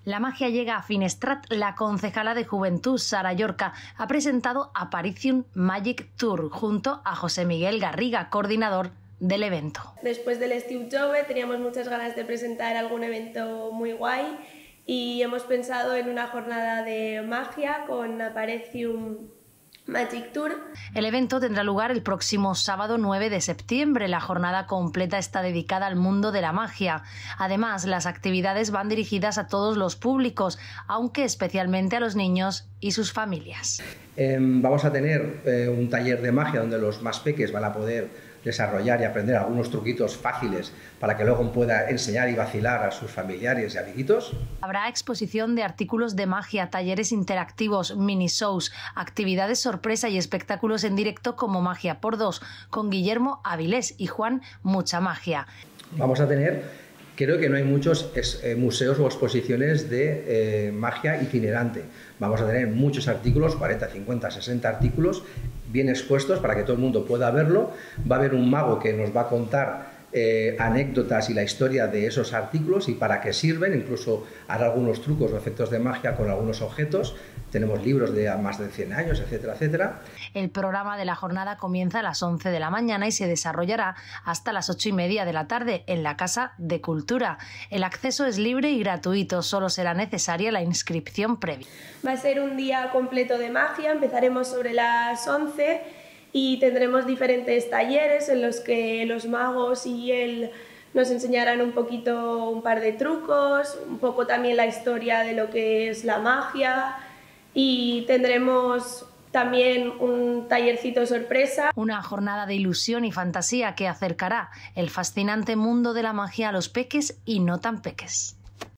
La magia llega a Finestrat. La concejala de Juventud, Sara Llorca, ha presentado Aparición Magic Tour junto a José Miguel Garriga, coordinador del evento. Después del Steve Jobs teníamos muchas ganas de presentar algún evento muy guay y hemos pensado en una jornada de magia con Aparición Magic Tour. El evento tendrá lugar el próximo sábado 9 de septiembre. La jornada completa está dedicada al mundo de la magia. Además, las actividades van dirigidas a todos los públicos, aunque especialmente a los niños y sus familias. Vamos a tener un taller de magia donde los más peques van a poder desarrollar y aprender algunos truquitos fáciles para que luego pueda enseñar y vacilar a sus familiares y amiguitos. Habrá exposición de artículos de magia, talleres interactivos, mini shows, actividades sorpresa y espectáculos en directo como Magia por Dos, con Guillermo Avilés y Juan Mucha Magia. Vamos a tener, creo que no hay muchos museos o exposiciones de magia itinerante. Vamos a tener muchos artículos, 40, 50, 60 artículos bien expuestos para que todo el mundo pueda verlo. Va a haber un mago que nos va a contar anécdotas y la historia de esos artículos y para qué sirven, incluso hará algunos trucos o efectos de magia con algunos objetos. Tenemos libros de más de 100 años, etcétera, etcétera. El programa de la jornada comienza a las 11 de la mañana y se desarrollará hasta las 8:30 de la tarde en la Casa de Cultura. El acceso es libre y gratuito, solo será necesaria la inscripción previa. Va a ser un día completo de magia, empezaremos sobre las 11 y tendremos diferentes talleres en los que los magos y él nos enseñarán un poquito, un par de trucos, un poco también la historia de lo que es la magia y tendremos también un tallercito sorpresa. Una jornada de ilusión y fantasía que acercará el fascinante mundo de la magia a los peques y no tan peques.